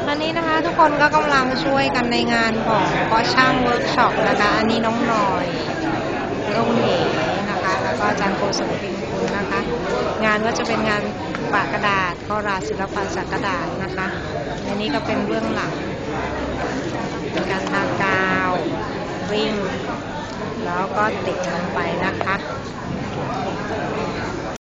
ตอนนี้นะคะทุกคนก็กำลังช่วยกันในงานของพ่อช่างเวิร์กช็อปนะคะอันนี้น้องหน่อยน้องเหนนะคะแล้วก็อาจารย์โกศลปิงคุณนะคะงานก็จะเป็นงานปากกระดาษข้อราศิลปะจากกระดาษนะคะอันนี้ก็เป็นเบื้องหลังเป็นการทากาวริ่งแล้วก็ติดลงไปนะคะ